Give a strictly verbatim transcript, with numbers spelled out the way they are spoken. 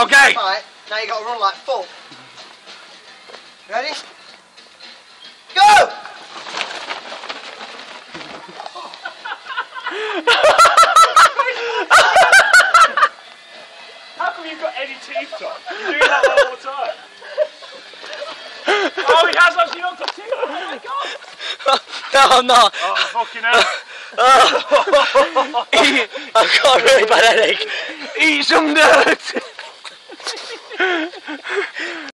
Okay. Right, now you got to run like full. Ready? Go! How come you've got any teeth, Tom? You're doing that all the time. Oh, he has actually not got teeth. Oh my god. No, I'm not. Oh, fucking hell. Oh. I've got a really bad headache. Eat some nuts.